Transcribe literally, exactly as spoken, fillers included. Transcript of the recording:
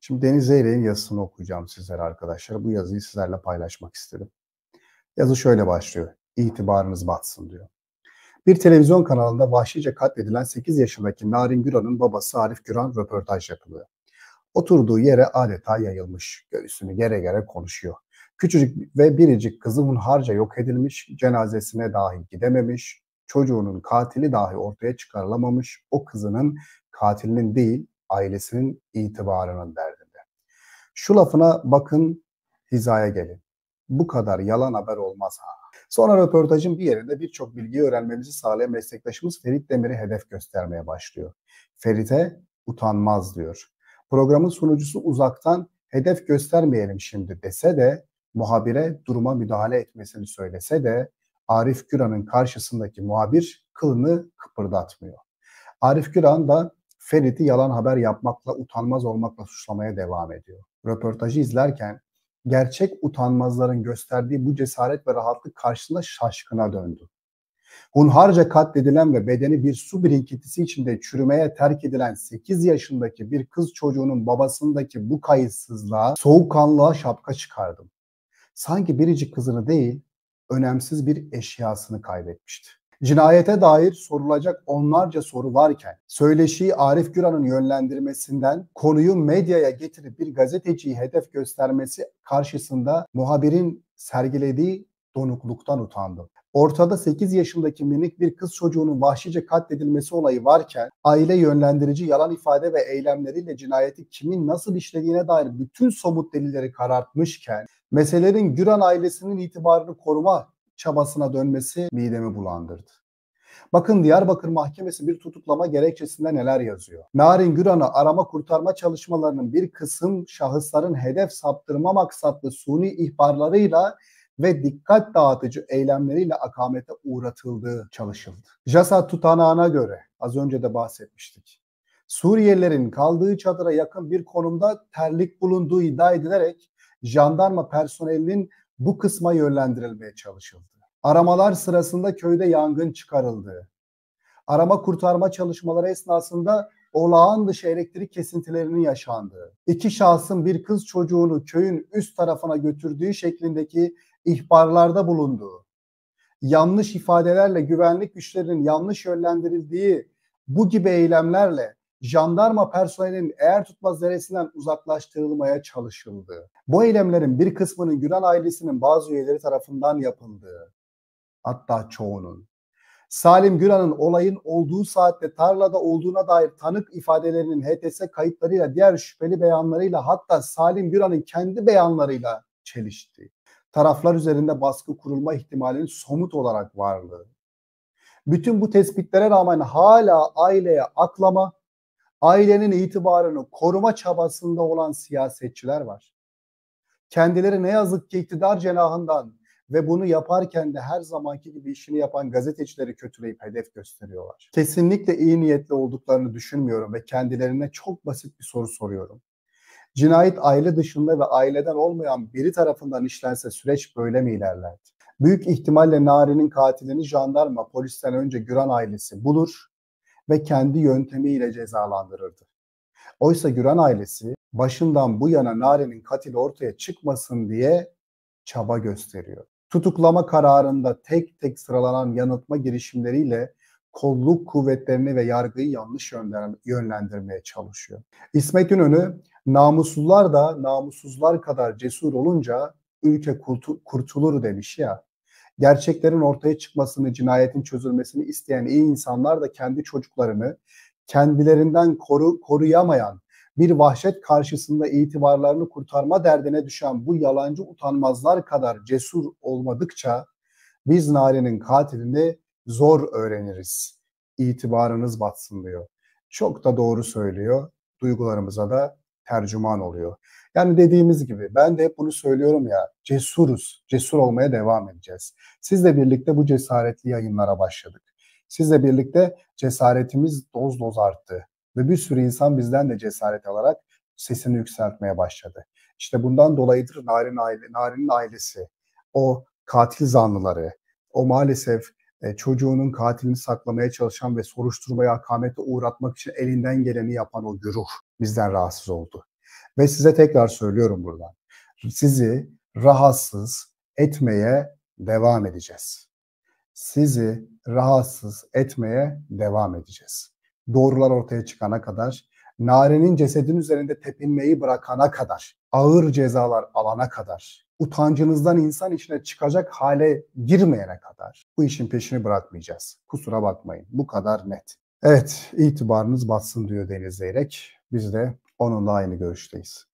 Şimdi Deniz Zeyrek'in yazısını okuyacağım sizlere arkadaşlar. Bu yazıyı sizlerle paylaşmak istedim. Yazı şöyle başlıyor. İtibarınız batsın diyor. Bir televizyon kanalında vahşice katledilen sekiz yaşındaki Narin Güran'ın babası Arif Güran röportaj yapılıyor. Oturduğu yere adeta yayılmış. Göğsünü gere gere konuşuyor. Küçücük ve biricik kızı hunharca yok edilmiş, cenazesine dahi gidememiş, çocuğunun katili dahi ortaya çıkarılamamış, o kızının katilinin değil, ailesinin itibarının derdinde. Şu lafına bakın, hizaya gelin. Bu kadar yalan haber olmaz ha. Sonra röportajın bir yerinde birçok bilgiyi öğrenmemizi sağlayan meslektaşımız Ferit Demir'i hedef göstermeye başlıyor. Ferit'e utanmaz diyor. Programın sunucusu uzaktan hedef göstermeyelim şimdi dese de, muhabire duruma müdahale etmesini söylese de Arif Güran'ın karşısındaki muhabir kılını kıpırdatmıyor. Arif Güran da Ferit'i yalan haber yapmakla, utanmaz olmakla suçlamaya devam ediyor. Röportajı izlerken gerçek utanmazların gösterdiği bu cesaret ve rahatlık karşısında şaşkına döndü. Hunharca katledilen ve bedeni bir su birikintisi içinde çürümeye terk edilen sekiz yaşındaki bir kız çocuğunun babasındaki bu kayıtsızlığa, soğukkanlılığa şapka çıkardım. Sanki biricik kızını değil, önemsiz bir eşyasını kaybetmişti. Cinayete dair sorulacak onlarca soru varken, söyleşiyi Arif Güran'ın yönlendirmesinden konuyu medyaya getirip bir gazeteciyi hedef göstermesi karşısında muhabirin sergilediği donukluktan utandım. Ortada sekiz yaşındaki minik bir kız çocuğunun vahşice katledilmesi olayı varken, aile yönlendirici yalan ifade ve eylemleriyle cinayeti kimin nasıl işlediğine dair bütün somut delilleri karartmışken, meselelerin Güran ailesinin itibarını koruma çabasına dönmesi midemi bulandırdı. Bakın Diyarbakır Mahkemesi bir tutuklama gerekçesinde neler yazıyor. Narin Güran'ı arama kurtarma çalışmalarının bir kısım şahısların hedef saptırma maksatlı suni ihbarlarıyla ve dikkat dağıtıcı eylemleriyle akamete uğratıldığı çalışıldı. JASA tutanağına göre, az önce de bahsetmiştik, Suriyelilerin kaldığı çadıra yakın bir konumda terlik bulunduğu iddia edilerek jandarma personelinin bu kısma yönlendirilmeye çalışıldı. Aramalar sırasında köyde yangın çıkarıldı. Arama kurtarma çalışmaları esnasında olağan dışı elektrik kesintilerinin yaşandığı, iki şahsın bir kız çocuğunu köyün üst tarafına götürdüğü şeklindeki ihbarlarda bulunduğu, yanlış ifadelerle güvenlik güçlerinin yanlış yönlendirildiği bu gibi eylemlerle jandarma personelinin eğer tutmaz deresinden uzaklaştırılmaya çalışıldı. Bu eylemlerin bir kısmının Güran ailesinin bazı üyeleri tarafından yapıldığı, hatta çoğunun, Salim Güran'ın olayın olduğu saatte tarlada olduğuna dair tanık ifadelerinin H T S kayıtlarıyla, diğer şüpheli beyanlarıyla, hatta Salim Güran'ın kendi beyanlarıyla çelişti. Taraflar üzerinde baskı kurulma ihtimalinin somut olarak varlığı. Bütün bu tespitlere rağmen hala aileye aklama, ailenin itibarını koruma çabasında olan siyasetçiler var. Kendileri ne yazık ki iktidar cenahından ve bunu yaparken de her zamanki gibi işini yapan gazetecileri kötüleyip hedef gösteriyorlar. Kesinlikle iyi niyetli olduklarını düşünmüyorum ve kendilerine çok basit bir soru soruyorum. Cinayet aile dışında ve aileden olmayan biri tarafından işlense süreç böyle mi ilerlerdi? Büyük ihtimalle Nari'nin katilini jandarma, polisten önce Güran ailesi bulur ve kendi yöntemiyle cezalandırırdı. Oysa Güran ailesi başından bu yana Nari'nin katili ortaya çıkmasın diye çaba gösteriyor. Tutuklama kararında tek tek sıralanan yanıltma girişimleriyle kolluk kuvvetlerini ve yargıyı yanlış yönlendirmeye çalışıyor. İsmet İnönü, namussuzlar da namussuzlar kadar cesur olunca ülke kurtulur demiş ya. Gerçeklerin ortaya çıkmasını, cinayetin çözülmesini isteyen iyi insanlar da kendi çocuklarını kendilerinden koru, koruyamayan, bir vahşet karşısında itibarlarını kurtarma derdine düşen bu yalancı utanmazlar kadar cesur olmadıkça biz Nari'nin katilini zor öğreniriz. İtibarınız batsın diyor. Çok da doğru söylüyor. Duygularımıza da tercüman oluyor. Yani dediğimiz gibi ben de hep bunu söylüyorum ya, cesuruz. Cesur olmaya devam edeceğiz. Sizle birlikte bu cesaretli yayınlara başladık. Sizle birlikte cesaretimiz doz doz arttı. Ve bir sürü insan bizden de cesaret alarak sesini yükseltmeye başladı. İşte bundan dolayıdır Narin aile, Narin'in ailesi, o katil zanlıları, o maalesef e, çocuğunun katilini saklamaya çalışan ve soruşturmaya akamete uğratmak için elinden geleni yapan o güruh bizden rahatsız oldu. Ve size tekrar söylüyorum buradan. Sizi rahatsız etmeye devam edeceğiz. Sizi rahatsız etmeye devam edeceğiz. Doğrular ortaya çıkana kadar, Nare'nin cesedin üzerinde tepinmeyi bırakana kadar, ağır cezalar alana kadar, utancınızdan insan içine çıkacak hale girmeyene kadar bu işin peşini bırakmayacağız. Kusura bakmayın. Bu kadar net. Evet, itibarınız batsın diyor Deniz Zeyrek. Biz de onunla aynı görüşteyiz.